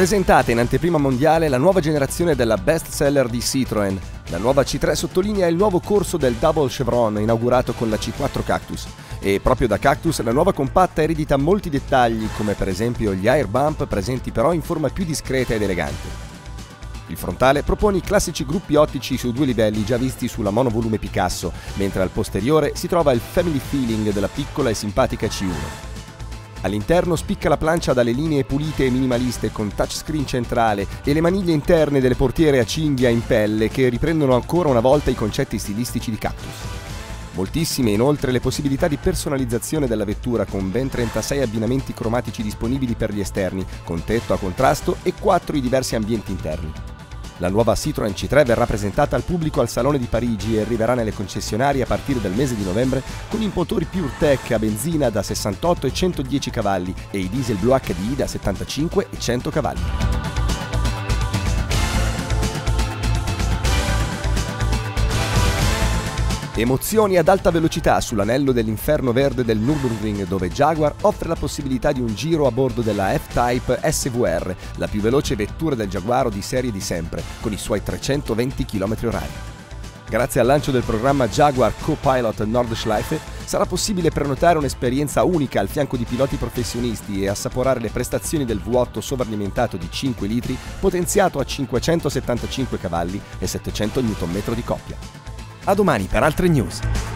Presentata in anteprima mondiale la nuova generazione della best seller di Citroën. La nuova C3 sottolinea il nuovo corso del Double Chevron inaugurato con la C4 Cactus. E proprio da Cactus la nuova compatta eredita molti dettagli, come per esempio gli air bump presenti però in forma più discreta ed elegante. Il frontale propone i classici gruppi ottici su 2 livelli già visti sulla monovolume Picasso, mentre al posteriore si trova il family feeling della piccola e simpatica C1. All'interno spicca la plancia dalle linee pulite e minimaliste con touchscreen centrale e le maniglie interne delle portiere a cinghia in pelle che riprendono ancora una volta i concetti stilistici di Cactus. Moltissime inoltre le possibilità di personalizzazione della vettura con ben 36 abbinamenti cromatici disponibili per gli esterni, con tetto a contrasto e 4 i diversi ambienti interni. La nuova Citroën C3 verrà presentata al pubblico al Salone di Parigi e arriverà nelle concessionarie a partire dal mese di novembre con i motori PureTech a benzina da 68 e 110 cavalli e i diesel Blue HDI da 75 e 100 cavalli. Emozioni ad alta velocità sull'anello dell'inferno verde del Nürburgring, dove Jaguar offre la possibilità di un giro a bordo della F-Type SVR, la più veloce vettura del Giaguaro di serie di sempre, con i suoi 320 km/h. Grazie al lancio del programma Jaguar Co-Pilot Nordschleife sarà possibile prenotare un'esperienza unica al fianco di piloti professionisti e assaporare le prestazioni del V8 sovralimentato di 5 litri potenziato a 575 cavalli e 700 Nm di coppia. A domani per altre news.